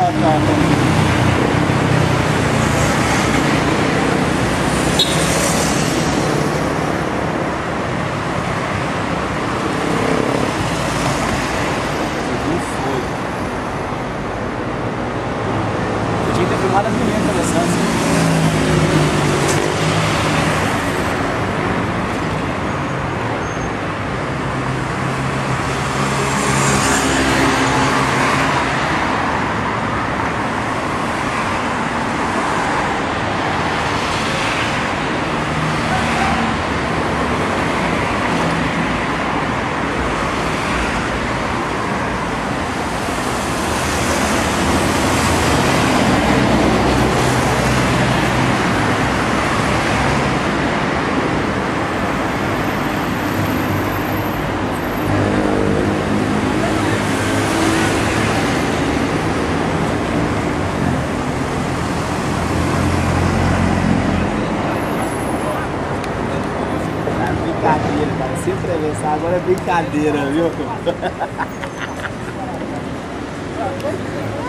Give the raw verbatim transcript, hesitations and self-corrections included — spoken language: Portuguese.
Tinha que ter filmado as meninas conversando. Brincadeira, cara. Se atravessar agora é brincadeira, viu?